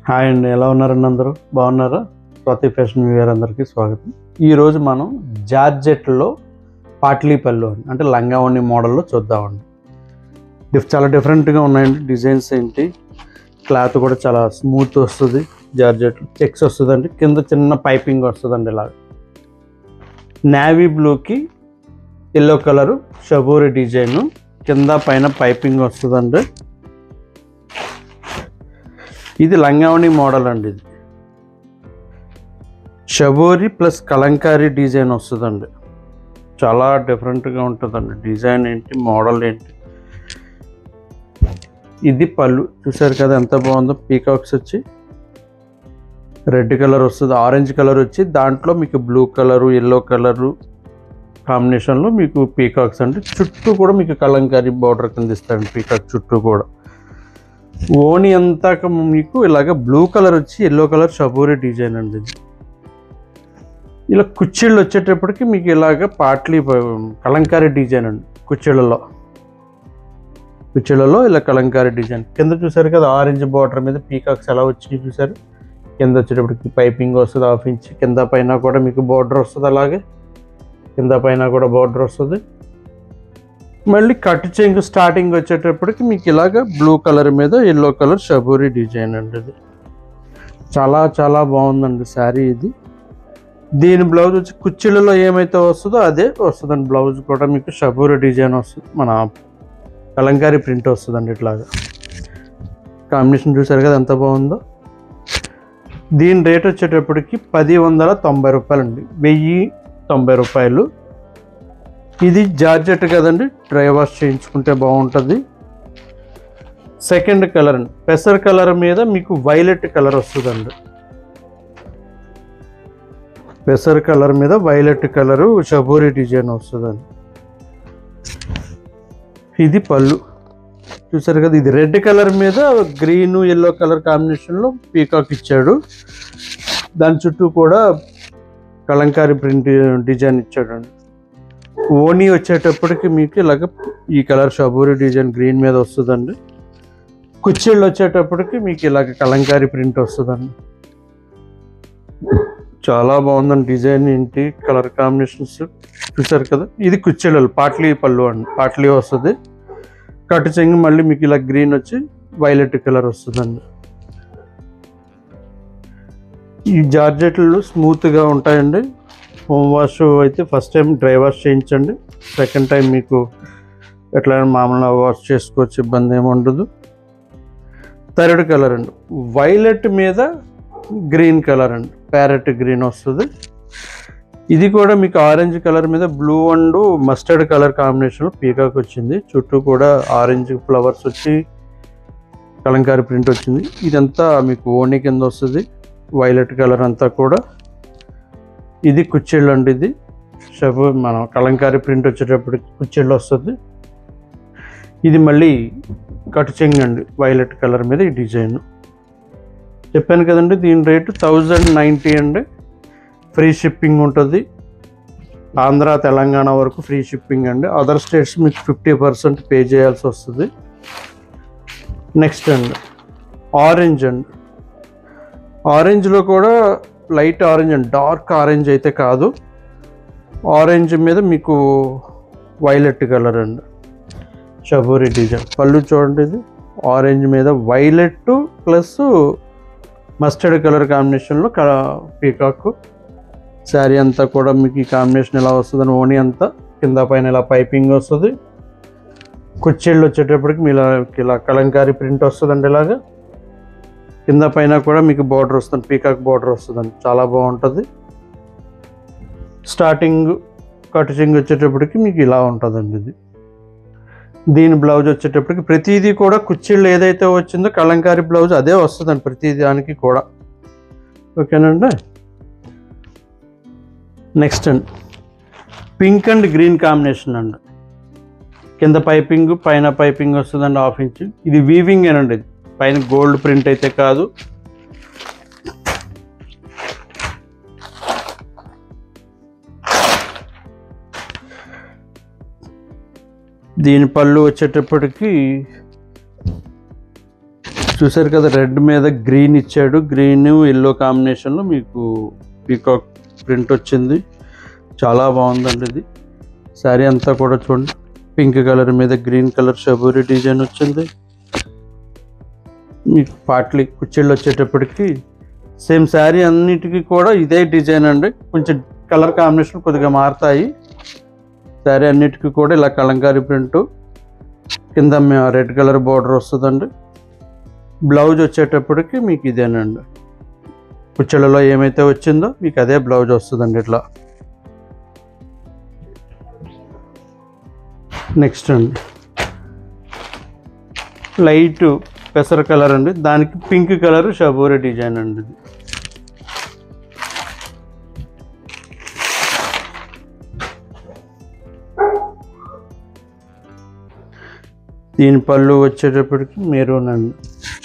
Hi అండి, ఎలా ఉన్నారండి? అందరూ బాగున్నారా? స్వాతి ఫ్యాషన్ వేర్ అందరికీ స్వాగతం. ఈరోజు మనం జార్జెట్లో పాట్లీ పళ్ళు అంటే లంగా ఓణి మోడల్లో చూద్దామండి. చాలా డిఫరెంట్గా ఉన్నాయండి. డిజైన్స్ ఏంటి, క్లాత్ కూడా చాలా స్మూత్ వస్తుంది. జార్జెట్ చెక్స్ వస్తుందండి, కింద చిన్న పైపింగ్ వస్తుందండి. ఇలా నేవీ బ్లూకి ఎల్లో కలరు షబోరి డిజైను, కింద పైన పైపింగ్ వస్తుందండి. ఇది లంగావణి మోడల్ అండి. ఇది షబోరి ప్లస్ కలంకారీ డిజైన్ వస్తుందండి. చాలా డిఫరెంట్గా ఉంటుందండి. డిజైన్ ఏంటి, మోడల్ ఏంటి. ఇది పళ్ళు చూసారు కదా ఎంత బాగుందో. పీకాక్స్ వచ్చి రెడ్ కలర్ వస్తుంది, ఆరెంజ్ కలర్ వచ్చి దాంట్లో మీకు బ్లూ కలరు ఎల్లో కలరు కాంబినేషన్లో మీకు పీకాక్స్ అంటే చుట్టూ కూడా మీకు కలంకారీ బార్డర్ కింద ఇస్తారండి. పీకాక్ చుట్టూ కూడా ఓని అంతా మీకు ఇలాగ బ్లూ కలర్ వచ్చి ఎల్లో కలర్ షబోరి డిజైన్ అండి. ఇది ఇలా కుచ్చిళ్ళు వచ్చేటప్పటికి మీకు ఇలాగ పాట్లీ కలంకారీ డిజైన్ అండి. కుచ్చిళ్ళలో ఇలా కలంకారీ డిజైన్. కింద చూసారు కదా ఆరెంజ్ బార్డర్ మీద పీకాక్స్ ఎలా వచ్చి చూసారు. కింద వచ్చేటప్పటికి పైపింగ్ వస్తుంది 1/2 ఇంచ్. కింద పైన కూడా మీకు బార్డర్ వస్తుంది. అలాగే కింద పైన కూడా బార్డర్ వస్తుంది. మళ్ళీ కట్ చెంగు స్టార్టింగ్ వచ్చేటప్పటికి మీకు ఇలాగ బ్లూ కలర్ మీద ఎల్లో కలర్ షబోరి డిజైన్ అండి. ఇది చాలా చాలా బాగుందండి శారీ. ఇది దీని బ్లౌజ్ వచ్చి కుచ్చిళ్ళలో ఏమైతే వస్తుందో అదే వస్తుందండి. బ్లౌజ్ కూడా మీకు షబోరి డిజైన్ వస్తుంది, మన కలంకారీ ప్రింట్ వస్తుందండి. ఇట్లాగా కాంబినేషన్ చూసారు కదా ఎంత బాగుందో. దీని రేట్ వచ్చేటప్పటికి 1190 రూపాయలండి, 1090 రూపాయలు. ఇది జార్జెట్ కదండి, డ్రై వాష్ చేయించుకుంటే బాగుంటుంది. సెకండ్ కలర్ అండి, పెసర్ కలర్ మీద మీకు వైలెట్ కలర్ వస్తుందండి. పెసర్ కలర్ మీద వైలెట్ కలరు షబోరి డిజైన్ వస్తుందండి. ఇది పళ్ళు చూసారు కదా. ఇది రెడ్ కలర్ మీద గ్రీన్ ఎల్లో కలర్ కాంబినేషన్లో పీకాక్ ఇచ్చాడు. దాని చుట్టూ కూడా కలంకారీ ప్రింట్ డిజైన్ ఇచ్చాడండి. ఓనీ వచ్చేటప్పటికి మీకు ఇలాగ ఈ కలర్ షబోరి డిజైన్ గ్రీన్ మీద వస్తుందండి. కుచ్చిళ్ళు వచ్చేటప్పటికి మీకు ఇలాగ కలంకారీ ప్రింట్ వస్తుందండి. చాలా బాగుందండి. డిజైన్ ఏంటి, కలర్ కాంబినేషన్స్ చూసారు కదా. ఇది కుచ్చిళ్ళు పాట్లీ పళ్ళు అండి. పాట్లీ వస్తుంది. కట్ చెంగు మళ్ళీ మీకు ఇలా గ్రీన్ వచ్చి వైలెట్ కలర్ వస్తుందండి. ఈ జార్జెట్లు స్మూత్గా ఉంటాయండి. హోమ్ వాష్ అయితే ఫస్ట్ టైం డ్రై వాష్ చేయించండి. సెకండ్ టైం మీకు ఎట్లయినా మామూలుగా వాష్ చేసుకోవచ్చు, ఇబ్బంది ఏమి ఉండదు. థర్డ్ కలర్ అండి, వైలెట్ మీద గ్రీన్ కలర్ అండి, ప్యారెట్ గ్రీన్ వస్తుంది. ఇది కూడా మీకు ఆరెంజ్ కలర్ మీద బ్లూ అండ్ మస్టర్డ్ కలర్ కాంబినేషన్లో పీకాక్ వచ్చింది. చుట్టూ కూడా ఆరెంజ్ ఫ్లవర్స్ వచ్చి కలంకారీ ప్రింట్ వచ్చింది. ఇదంతా మీకు ఓణి కింద వస్తుంది, వైలెట్ కలర్ అంతా కూడా. ఇది కుచ్చిళ్ళు అండి. ఇది మనం కలంకారీ ప్రింట్ వచ్చేటప్పటికి కుచ్చిళ్ళు వస్తుంది. ఇది మళ్ళీ కట్ చెంగు అండి, వైలెట్ కలర్ మీద ఈ డిజైన్. చెప్పాను కదండి దీని రేటు 1090 అండి. ఫ్రీ షిప్పింగ్ ఉంటుంది. ఆంధ్ర తెలంగాణ వరకు ఫ్రీ షిప్పింగ్ అండి. అదర్ స్టేట్స్ మీకు 50% పే చేయాల్సి వస్తుంది. నెక్స్ట్ అండి ఆరెంజ్ అండి. ఆరెంజ్లో కూడా లైట్ ఆరెంజ్ అండి, డార్క్ ఆరెంజ్ అయితే కాదు. ఆరెంజ్ మీద మీకు వైలెట్ కలర్ అండి, షబోరి డిజైన్. పళ్ళు చూడండి, ఇది ఆరెంజ్ మీద వైలెట్ ప్లస్ మస్టర్డ్ కలర్ కాంబినేషన్లో పీకాక్. శారీ అంతా కూడా మీకు ఈ కాంబినేషన్ ఎలా వస్తుందని ఓణి అంతా కింద పైన ఇలా పైపింగ్ వస్తుంది. కుచ్చిళ్ళు వచ్చేటప్పటికి మీ ఇలా కలంకారీ ప్రింట్ వస్తుందండి. ఇలాగా కింద పైన కూడా మీకు బార్డర్ వస్తుంది, పీకాక్ బార్డర్ వస్తుందండి. చాలా బాగుంటుంది. స్టార్టింగ్ కట్ చెంగు వచ్చేటప్పటికి మీకు ఇలా ఉంటుందండి. ఇది దీని బ్లౌజ్ వచ్చేటప్పటికి ప్రతిదీ కూడా కుచ్చిళ్ళు ఏదైతే వచ్చిందో కలంకారీ బ్లౌజ్ అదే వస్తుందండి ప్రతి దానికి కూడా. ఓకేనండి. నెక్స్ట్ అండి పింక్ అండ్ గ్రీన్ కాంబినేషన్ అండి. కింద పైపింగ్ పైన పైపింగ్ వస్తుందండి 1/2 ఇంచ్. ఇది వీవింగ్ ఏనండి, ఇది పైన గోల్డ్ ప్రింట్ అయితే కాదు. దీని పళ్ళు వచ్చేటప్పటికి చూసారు కదా, రెడ్ మీద గ్రీన్ ఇచ్చాడు, గ్రీన్ ఎల్లో కాంబినేషన్లో మీకు పీకాక్ ప్రింట్ వచ్చింది. చాలా బాగుందండి ఇది. శారీ అంతా కూడా చూడండి, పింక్ కలర్ మీద గ్రీన్ కలర్ షబూరి డిజైన్ వచ్చింది. మీకు పాట్లీ కుచ్చిళ్ళు వచ్చేటప్పటికి సేమ్ శారీ అన్నిటికీ కూడా ఇదే డిజైన్ అండి. కొంచెం కలర్ కాంబినేషన్ కొద్దిగా మారుతాయి. శారీ అన్నిటికీ కూడా ఇలా కలంకారీ ప్రింట్, కింద రెడ్ కలర్ బార్డర్ వస్తుందండి. బ్లౌజ్ వచ్చేటప్పటికి మీకు ఇదేనండి, కుచ్చెలలో ఏమైతే వచ్చిందో మీకు అదే బ్లౌజ్ వస్తుందండి ఇట్లా. నెక్స్ట్ అండి లైట్ పెసర కలర్ అండి, దానికి పింక్ కలర్ షబూరి డిజైన్ అండి ఇది. దీని పళ్ళు వచ్చేటప్పటికి మెరూన్ అండి,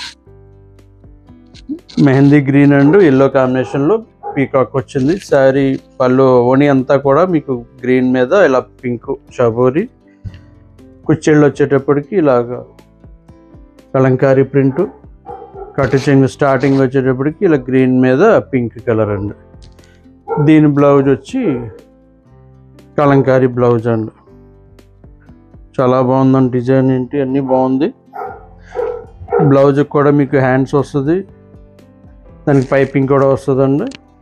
మెహందీ గ్రీన్ అండ్ ఎల్లో కాంబినేషన్లో పీకాక్ వచ్చింది. శారీ పళ్ళు ఓణి అంతా కూడా మీకు గ్రీన్ మీద ఇలా పింక్ షబూరి, కుచ్చెళ్ళు వచ్చేటప్పటికి ఇలాగా కలంకారీ ప్రింట్, కట్టు చెంగు స్టార్టింగ్ వచ్చేటప్పటికి ఇలా గ్రీన్ మీద పింక్ కలర్ అండి. దీని బ్లౌజ్ వచ్చి కలంకారీ బ్లౌజ్ అండి. చాలా బాగుందండి డిజైన్, ఏంటి అన్నీ బాగుంది. బ్లౌజ్ కూడా మీకు హ్యాండ్స్ వస్తుంది, దానికి పైపింగ్ కూడా వస్తుందండి.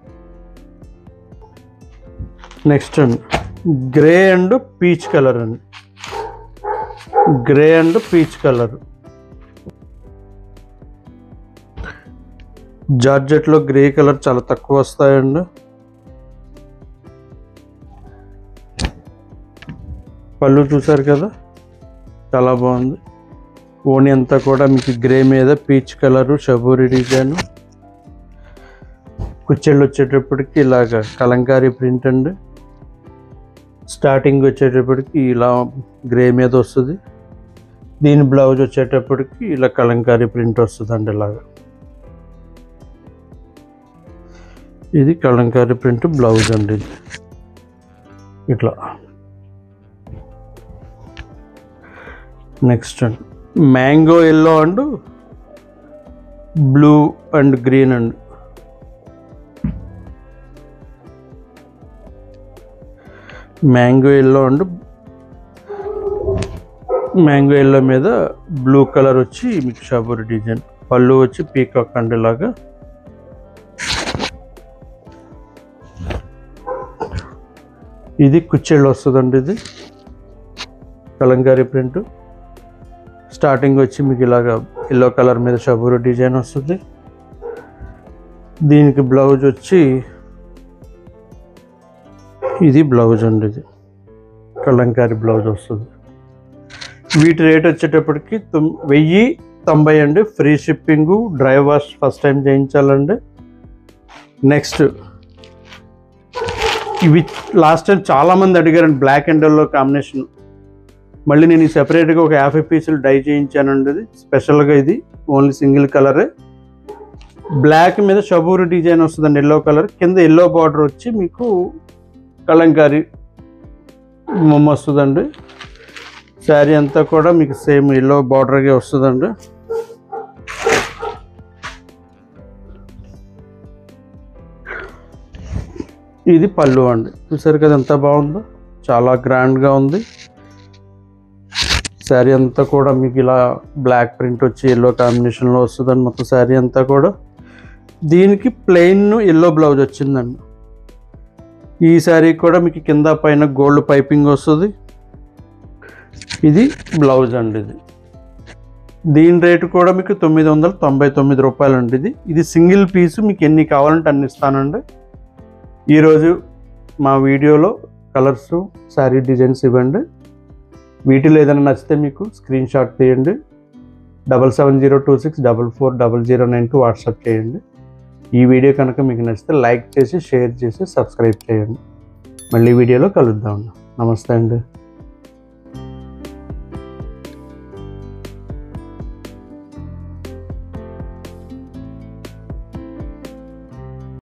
నెక్స్ట్ అండి గ్రే అండ్ పీచ్ కలర్ అండి, గ్రే అండ్ పీచ్ కలర్. జార్జెట్లో గ్రే కలర్ చాలా తక్కువ వస్తాయండి. పళ్ళు చూసారు కదా, చాలా బాగుంది. ఓణి అంతా కూడా మీకు గ్రే మీద పీచ్ కలరు షబూరి డిజైన్. కుచ్చెళ్ళు వచ్చేటప్పటికి ఇలాగ కలంకారీ ప్రింట్ అండి. స్టార్టింగ్ వచ్చేటప్పటికి ఇలా గ్రే మీద వస్తుంది. దీని బ్లౌజ్ వచ్చేటప్పటికి ఇలా కలంకారీ ప్రింట్ వస్తుందండి ఇలాగా. ఇది కలంకారీ ప్రింట్ బ్లౌజ్ అండి ఇది ఇట్లా. నెక్స్ట్ అండి mango yellow and blue and green అండి. Mango yellow and mango yellow మీద బ్లూ కలర్ వచ్చి మీకు షబూరి డిజైన్. పళ్ళు వచ్చి పీకాక్ అండి లాగా. ఇది కుచ్చెళ్ళు వస్తుందండి, ఇది కలంకారీ ప్రింట్. స్టార్టింగ్ వచ్చి మీకు ఇలాగా ఎల్లో కలర్ మీద షబూరి డిజైన్ వస్తుంది. దీనికి బ్లౌజ్ వచ్చి ఇది బ్లౌజ్ అండి, ఇది కలంకారీ బ్లౌజ్ వస్తుంది. వీటి రేట్ వచ్చేటప్పటికి 1090 అండి. Free shipping, dry wash first time చేయించాలండి. నెక్స్ట్ ఇవి లాస్ట్ టైం చాలామంది అడిగారండి, బ్లాక్ అండ్ ఎల్లో కాంబినేషన్. మళ్ళీ నేను సెపరేట్గా ఒక 50 పీసులు డై చేయించానండి. ఇది స్పెషల్గా, ఇది ఓన్లీ సింగిల్ కలరే. బ్లాక్ మీద షబూరి డిజైన్ వస్తుందండి, ఎల్లో కలర్. కింద ఎల్లో బార్డర్ వచ్చి మీకు కలంకారీ మొమ్మ వస్తుందండి. శారీ అంతా కూడా మీకు సేమ్ ఎల్లో బార్డర్గా వస్తుందండి. ఇది పళ్ళు అండి. చూసారు కదా ఎంత బాగుందో, చాలా గ్రాండ్గా ఉంది. శారీ అంతా కూడా మీకు ఇలా బ్లాక్ ప్రింట్ వచ్చి ఎల్లో కాంబినేషన్లో వస్తుందండి మొత్తం శారీ అంతా కూడా. దీనికి ప్లెయిన్ ఎల్లో బ్లౌజ్ వచ్చిందండి. ఈ శారీ కూడా మీకు కింద పైన గోల్డ్ పైపింగ్ వస్తుంది. ఇది బ్లౌజ్ అండి, ఇది. దీని రేటు కూడా మీకు 999 రూపాయలు అండి. ఇది సింగిల్ పీసు, మీకు ఎన్ని కావాలంటే అన్ని ఇస్తానండి. ఈరోజు మా వీడియోలో కలర్స్, శారీ డిజైన్స్ ఇవ్వండి. వీటిలో ఏదైనా నచ్చితే మీకు స్క్రీన్ షాట్ తీయండి. 7702644092 వాట్సాప్ చేయండి. ఈ వీడియో కనుక మీకు నచ్చితే లైక్ చేసి, షేర్ చేసి, సబ్స్క్రైబ్ చేయండి. మళ్ళీ వీడియోలో కలుద్దాం. నమస్తే అండి.